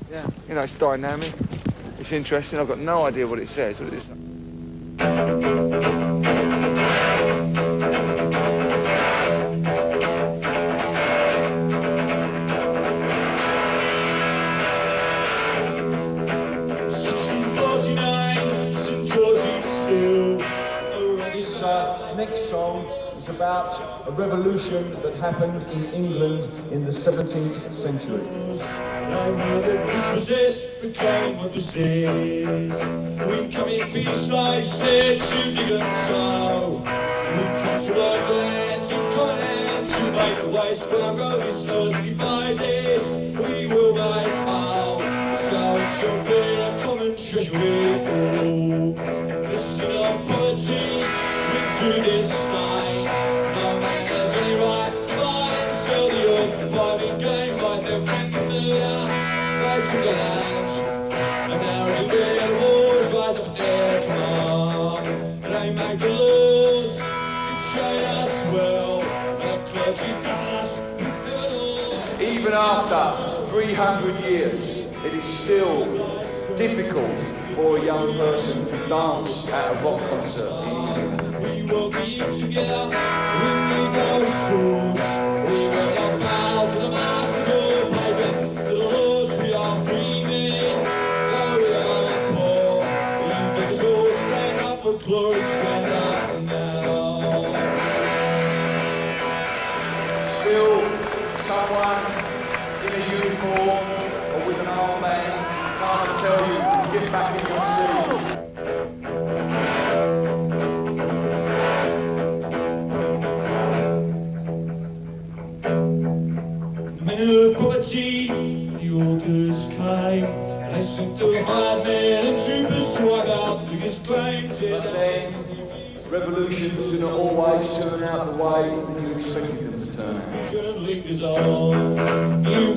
Yeah. You know, it's dynamic. It's interesting. I've got no idea what it says. What it is. Next song is about a revolution that happened in England in the 17th century. Christmas became what this is. We come in peace like snakes to dig and sow. We come to our land to covenant to make the waste when I go this earth divided. We will make out, so it shall be a common treasure we all. This is our poverty. To this day, no man has any right to buy and sell the earth and buy me game by the familiar. They took the land, and now everywhere the wars rise up at their command. And they make the laws to train us well, and the clergy doesn't. Even after 300 years, it is still difficult for a young person to dance at a rock concert in England. We will be together, we need no shoes. We will not bow to the masters or pavement, to the laws we are free men. Though we are poor, we make us all stand up for glory, stand up now. Still, someone in a uniform or with an armband can't tell you to get back in your seats. Property, the orders came, and they sent the hired men and troopers to wipe out the biggest claims. But then, revolutions do not always turn out the way that you expected them to turn out. Leaders on, you